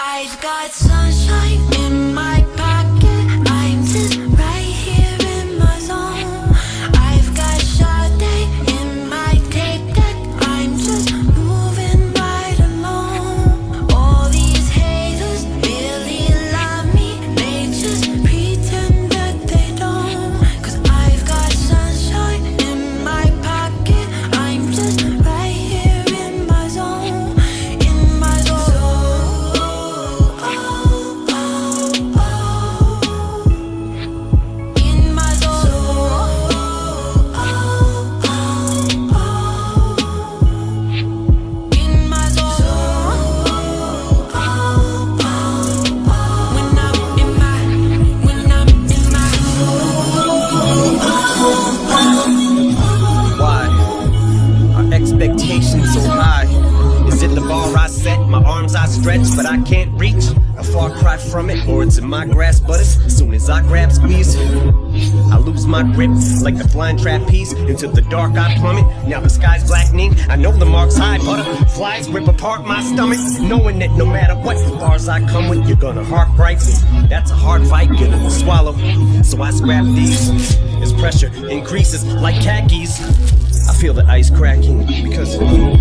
I've got sunshine in my pocket. I'm just right here in my zone. I've got Sade in my tape deck. I'm just moving right along. All these haters really love me. They just pretend that they don't. 'Cause I've got sunshine in my pocket. I'm just right here in my zone. In my zone. Expectations so high. Is it the bar I set? My arms I stretch, but I can't reach. A far cry from it, or it's in my grasp. But as soon as I grab, squeeze, I lose my grip like the flying trapeze. Into the dark I plummet. Now the sky's blackening. I know the mark's high. Butterflies rip apart my stomach, knowing that no matter what bars I come with, you're gonna heart right me. That's a hard fight, gonna swallow. So I scrap these as pressure increases like khakis. I feel the ice cracking because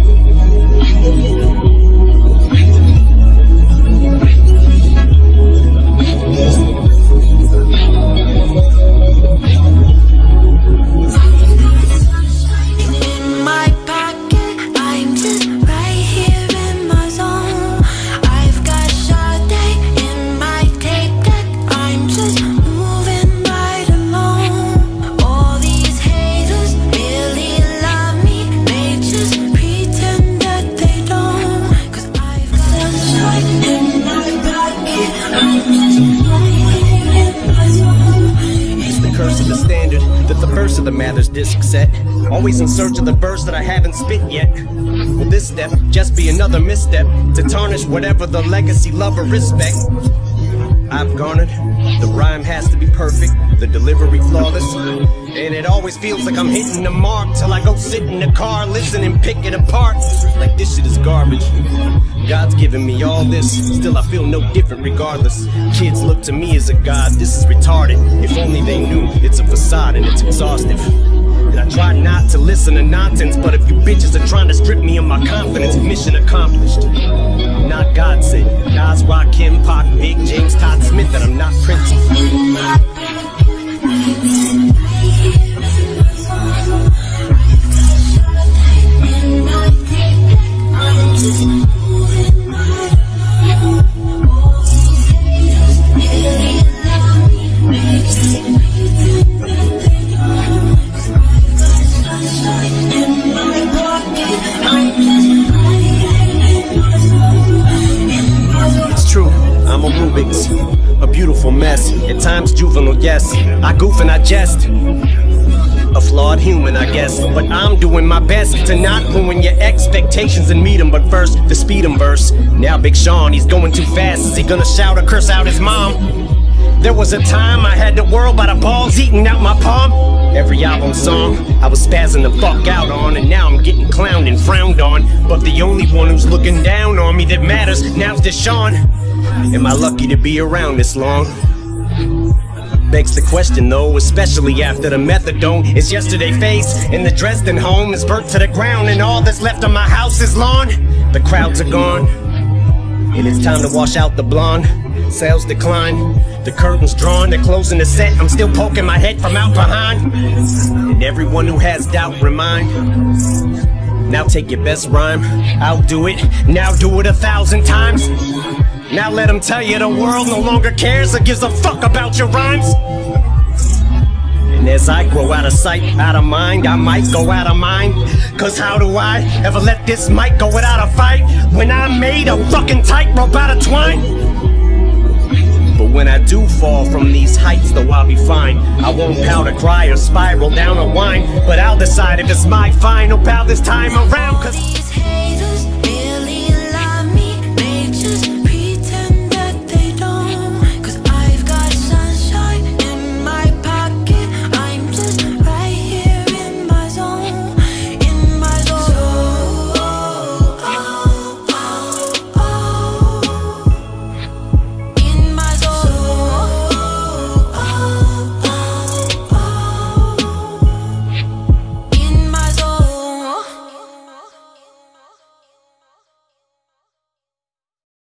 In my pocket, I'm just right here in my zone. I've got Sade in my tape deck. I'm just moving right along. All these haters really love me. They just pretend that they don't. 'Cause I've got sunshine in my pocket. I'm just right here in my zone. it's the curse of the standard that the verse of the Mathers disc set. Always in search of the verse that I haven't spit yet. Will this step just be another misstep to tarnish whatever the legacy, love, or respect I've garnered? The rhyme has to be perfect, the delivery flawless, and it always feels like I'm hitting the mark till I go sit in the car, listen and pick it apart. Like this shit is garbage. God's given me all this, still I feel no different regardless. Kids look to me as a god, this is retarded. If only they knew it's a facade and it's exhaustive. And I try not to listen to nonsense, but if you bitches are trying to strip me of my confidence, mission accomplished. Not God said, Nas, Rakim, Pac, Big, James, Todd Smith, that I'm not Prince. It's true, I'm a Rubik's, a beautiful mess. At times juvenile, yes. I goof and I jest. A flawed human, I guess. But I'm doing my best to not ruin your expectations and meet 'em. But first, the speed 'em verse. Now Big Sean, he's going too fast. Is he gonna shout or curse out his mom? There was a time I had the world by the balls eating out my palm. Every album song I was spazzing the fuck out on, and now I'm getting clowned and frowned on. But the only one who's looking down on me that matters now's Deshaun. Am I lucky to be around this long? Begs the question though, especially after the methadone is yesterday face, and the Dresden home is burnt to the ground, and all that's left of my house is lawn. The crowds are gone, and it's time to wash out the blonde. Sales decline, the curtains drawn, they're closing the set. I'm still poking my head from out behind, and everyone who has doubt remind. Now take your best rhyme, I'll do it, now do it 1,000 times. Now let them tell you the world no longer cares or gives a fuck about your rhymes. And as I grow out of sight, out of mind, I might go out of mind. 'Cause how do I ever let this mic go without a fight, when I made a fucking tightrope out of twine? But when I do fall from these heights, though I'll be fine. I won't pout or cry or spiral down or whine, but I'll decide if it's my final bow this time around. 'Cause